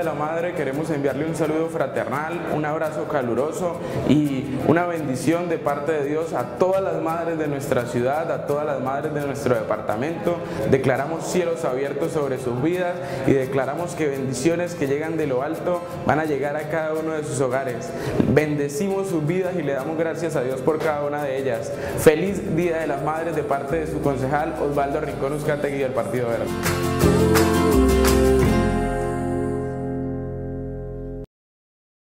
de la Madre queremos enviarle un saludo fraternal, un abrazo caluroso y una bendición de parte de Dios a todas las madres de nuestra ciudad, a todas las madres de nuestro departamento. Declaramos cielos abiertos sobre sus vidas y declaramos que bendiciones que llegan de lo alto van a llegar a cada uno de sus hogares. Bendecimos sus vidas y le damos gracias a Dios por cada una de ellas. Feliz Día de las Madres de parte de su concejal Osvaldo Rincón Uzcategui del Partido Verde.